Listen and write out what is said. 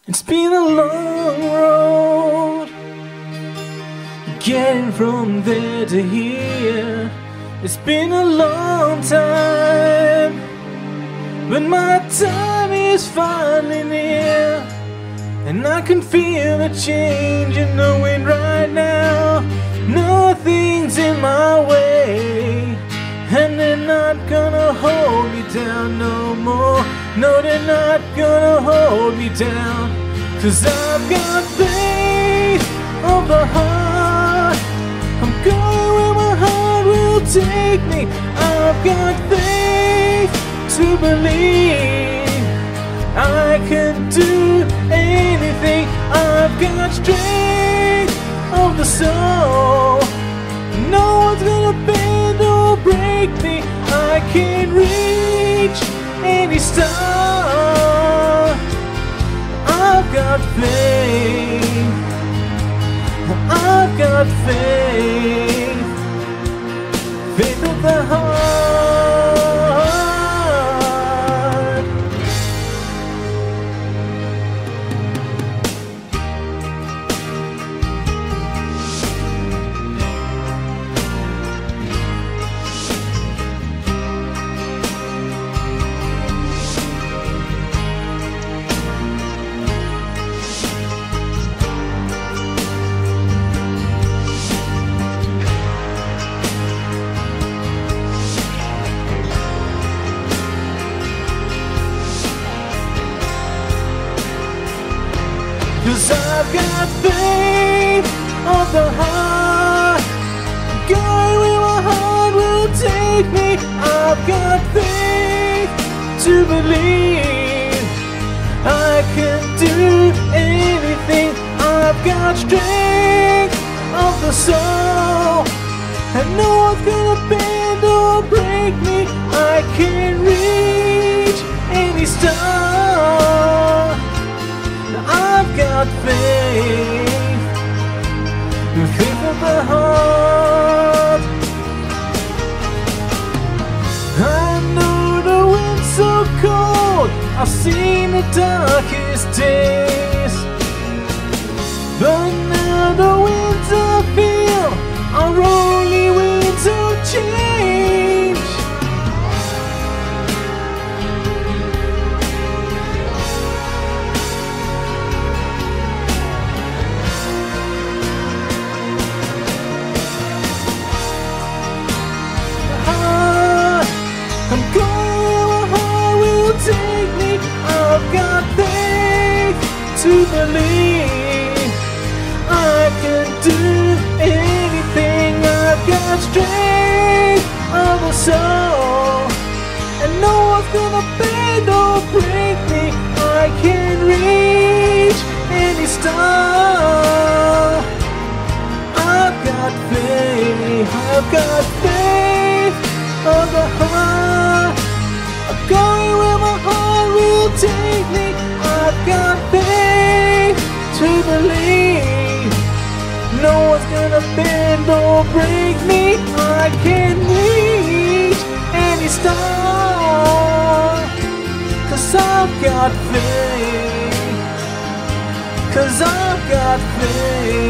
It's been a long road, getting from there to here. It's been a long time, but my time is finally near. And I can feel the change in the wind right now. Nothing's in my way, and they're not gonna hold me down no more. No, they're not gonna hold me down. 'Cause I've got faith of the heart. I'm going where my heart will take me. I've got faith to believe I can do anything. I've got strength of the soul. No one's gonna bend or break me. I can reach any star. I've got faith. I've got faith. Faith of the heart. Cause I've got faith of the heart. Going where my heart will take me. I've got faith to believe I can do anything. I've got strength of the soul, and no one's gonna bend or break me. I can reach any star. I've got faith, faith of the heart. I know the wind's so cold, I've seen the darkest days, but now the winds I feel are only winds of change. I'm going where my heart will take me. I've got faith to believe I can do anything. I've got strength of the soul, and no one's gonna bend or break me. I can reach any star. I've got faith. I've got faith of the heart. I'm going where my heart will take me. I've got faith to believe no one's gonna bend or break me. I can reach any star. 'Cause I've got faith. 'Cause I've got faith.